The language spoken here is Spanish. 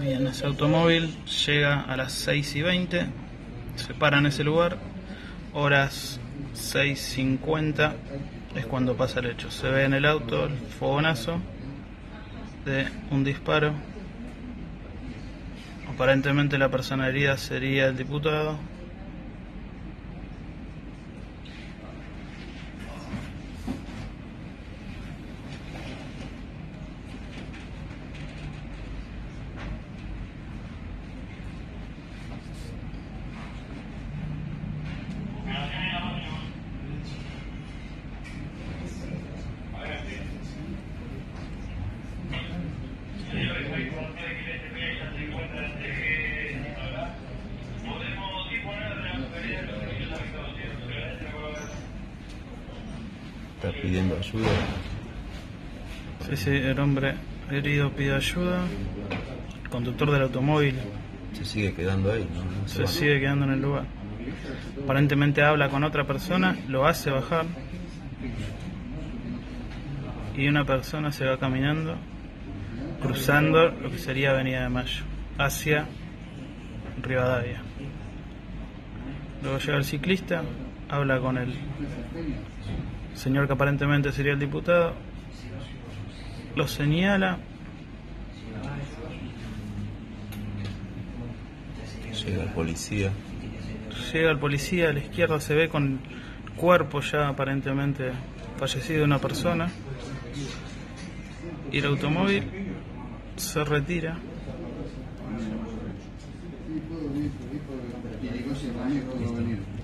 Bien, ese automóvil llega a las 6:20, se para en ese lugar, horas 6:50 es cuando pasa el hecho. Se ve en el auto el fogonazo de un disparo. Aparentemente la persona herida sería el diputado. Está pidiendo ayuda. Sí, el hombre herido pide ayuda. El conductor del automóvil Se sigue quedando ahí, ¿no? No se va. sigue quedando en el lugar. Aparentemente habla con otra persona, lo hace bajar. Y una persona se va caminando, cruzando lo que sería Avenida de Mayo, hacia Rivadavia. Luego llega el ciclista, habla con el señor que aparentemente sería el diputado, lo señala. Llega el policía. Llega el policía, a la izquierda se ve con el cuerpo ya aparentemente fallecido de una persona. Y el automóvil se retira. Y llegó ese amigo,